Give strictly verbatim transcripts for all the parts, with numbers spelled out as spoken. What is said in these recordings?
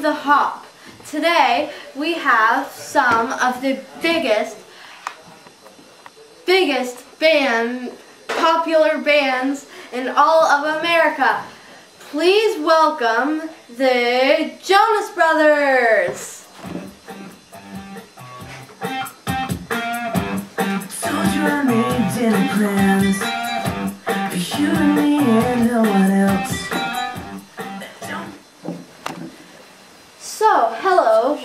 the Hop. Today we have some of the biggest, biggest band, popular bands in all of America. Please welcome the Jonas Brothers. Told you I made dinner plans for you and me and no one else. So, hello.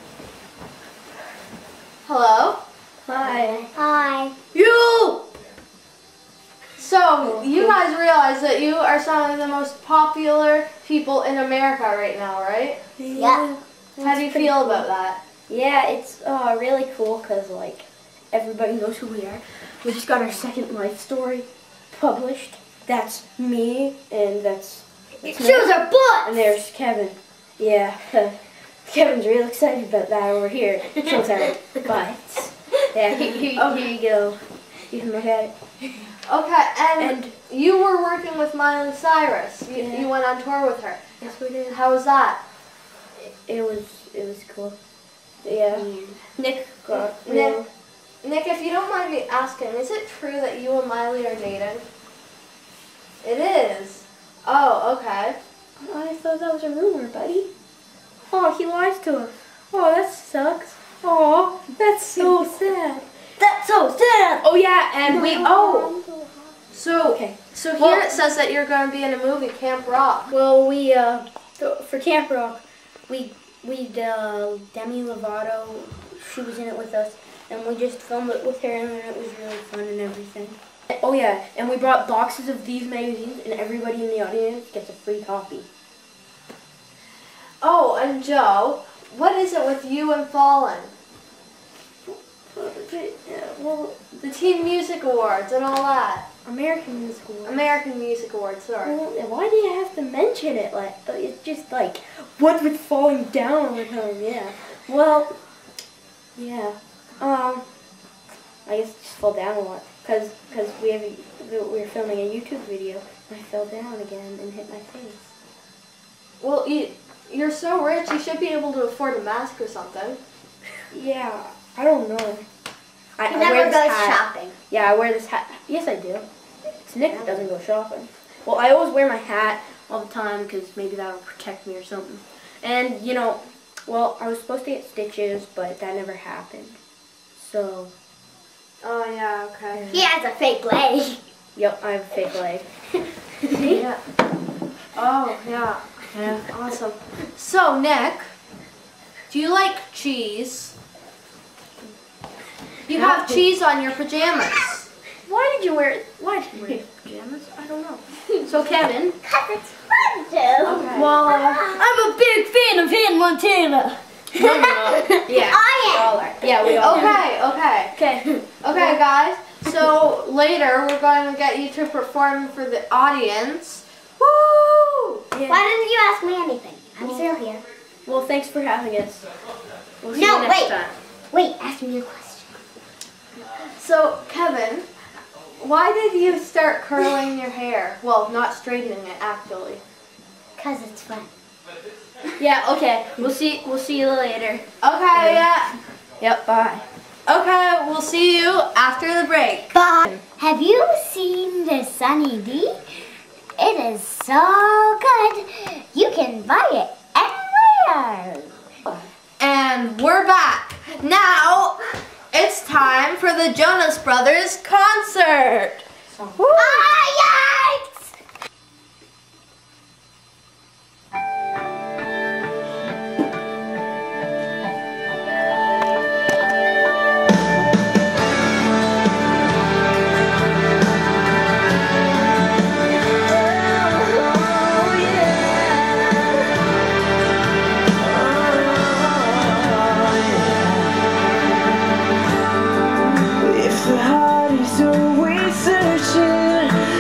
Hello? Hi. Hi. You! So, you guys realize that you are some of the most popular people in America right now, right? Yeah. How do you feel cool. about that? Yeah, it's uh, really cool because, like, everybody knows who we are. We just got our second life story published. That's me, and that's... that's Shoes are butts! And there's Kevin. Yeah, Kevin's real excited about that over here. Shows our butts. Yeah, here, here, Okay. here you go. You can look at it. Okay, and, And- you were working with Miley Cyrus. You, Yeah. you went on tour with her. Yes, we did. How was that? It was, it was cool. Yeah. Nick got Nick, real. Nick, if you don't mind me asking, is it true that you and Miley are dating? It is. Oh, okay. I thought that was a rumor, buddy. Oh, he lies to us. Oh, that sucks. Oh, that's so sad. That's so sad! Oh yeah, and we oh. So, Okay. so here Well- it says that you're going to be in a movie, Camp Rock. Well, we uh th- for Camp Rock, we we uh, Demi Lovato, she was in it with us, and we just filmed it with her, and it was really fun and everything. Oh yeah, and we brought boxes of these magazines, and everybody in the audience gets a free copy. Oh, and Joe, what is it with you and Fallen? Well, The Teen Music Awards and all that. American Music Awards. American Music Awards, sorry. Well, why do you have to mention it? Like, it's just like, what with falling down with him? Yeah. Well, yeah. Um, I guess I just fell down a lot because because we have a, we were filming a YouTube video and I fell down again and hit my face. Well, you, you're so rich, you should be able to afford a mask or something. Yeah. I don't know. I, He I never wear this goes hat. shopping. Yeah, I wear this hat. Yes, I do. It's Nick that doesn't go shopping. Well, I always wear my hat all the time because maybe that'll protect me or something. And, you know, well, I was supposed to get stitches, but that never happened. So, Oh, yeah, okay. He has a fake leg. yep, I have a fake leg. Yeah. Oh, yeah. Yeah. Awesome. So, Nick, do you like cheese? You have Not the- cheese on your pajamas. Why did you wear Why did you wear your pajamas? I don't know. So, Kevin. Cause it's fun to. Okay. Well, uh, I'm a big fan of Hannah Montana. yeah. I all am. are. Yeah, we all are. Okay, okay. Okay. Okay, guys. So, later we're going to get you to perform for the audience. Woo! Yeah. Why didn't you ask me anything? I'm still here. Well, thanks for having us. We'll see No, you next wait. time. Wait, ask me a question. So, Kevin, why did you start curling your hair? Well, not straightening it, actually. Cause it's fun. Yeah, okay. We'll see we'll see you later. Okay, yeah. Yep, bye. Okay, we'll see you after the break. But have you seen the Sunny D? It is so good. You can buy it anywhere. And we're back. Now, it's time for the Jonas Brothers concert. Woo! Ah, yikes! If the heart is always searching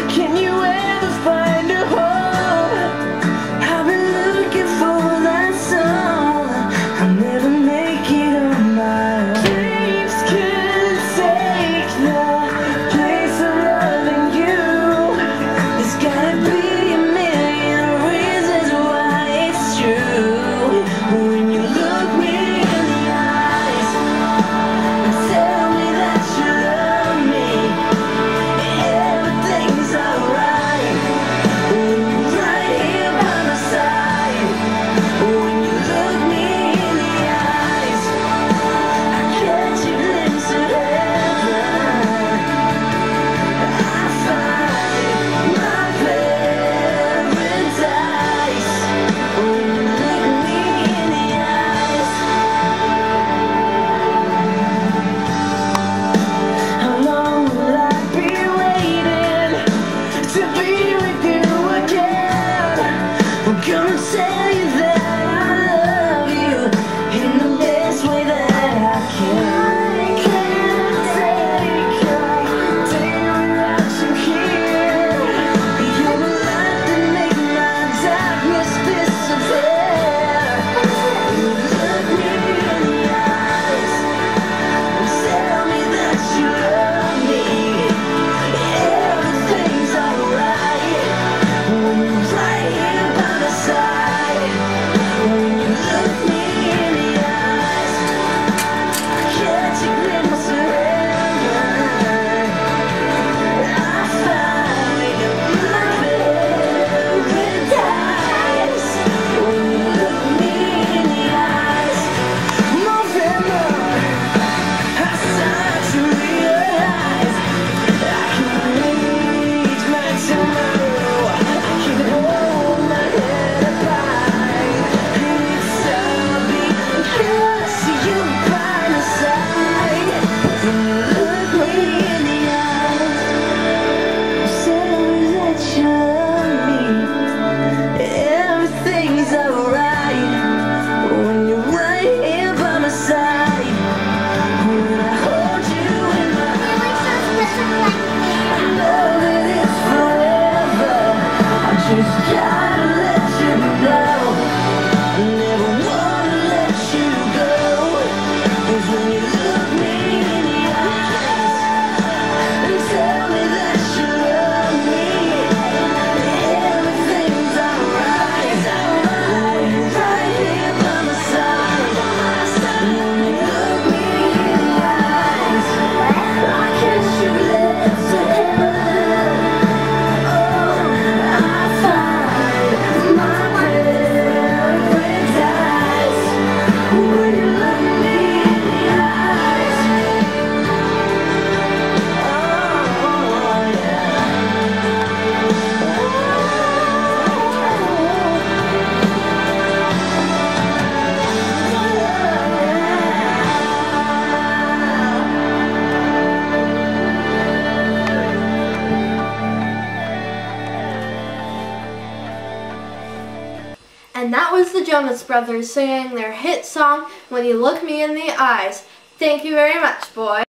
to be with you again. I'm gonna tell you that I love you in the best way that I can. I can't take a day without you here. You're the light that make my darkness disappear. You look me in the eyes and tell me that you love me. Everything's alright when you're right here by my side. When you look me in the eyes, I catch a glimpse of heaven. I find my paradise when you look me in the eyes. More and more, I start to realize I can reach my tomorrow. I can hold my head up high. And it's all because you by my side. When you look me in the eyes, you say that you love me. Everything's alright when you're right here by my side. When I hold you in my arms, I know that it's forever. I just gotta let you know I never wanna let you go. 'Cause when you look me in the eyes and tell me that you love me, everything's alright. When you're right here by my side. When you look me in the eyes, I catch your lips of heaven. Oh, I find my paradise when you look me in the eyes. Oh, yeah. And that was the Jonas Brothers singing their hit song, When You Look Me in the Eyes. Thank you very much, boys.